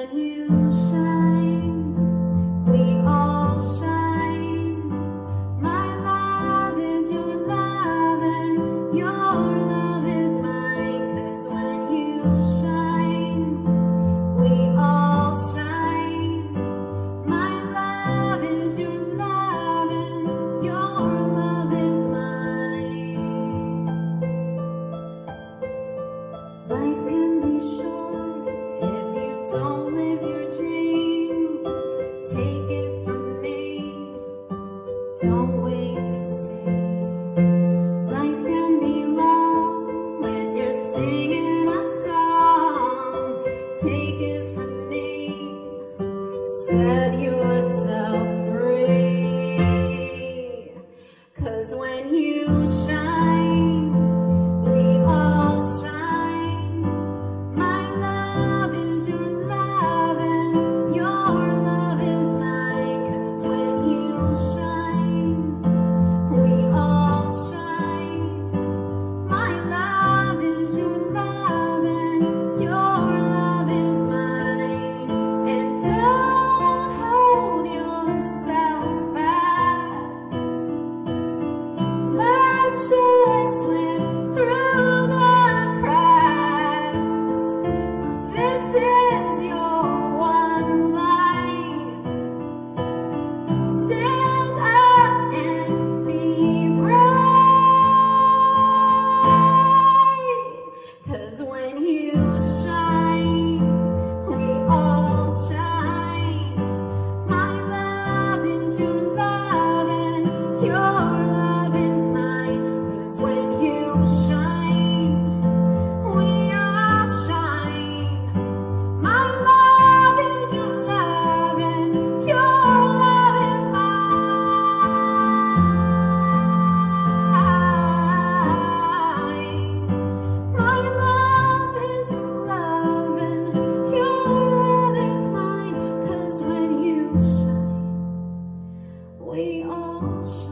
when you shine, we all shine. My love is your love and your love is mine. 'Cause when you shine, we all shine. My love is your love and your love is mine. Life can be short if you don't live your dream. Take it from me, don't wait to see. Life can be long when you're singing a song. Take it from me, set yourself free. 'Cause when you shine, we all shine. My love is your love and your love is mine. 'Cause when you shine, we all shine. My love is your love and your love is mine. And don't hold yourself back. Let joy slip through the cracks. This is your one life. Stand up and be bright. 'Cause when you shine, we all shine. My love is your love and your love is mine. 'Cause when you shine, we all shine. My love is your love and your love is mine. My love is your love and your love is mine. 'Cause when you shine, we all shine.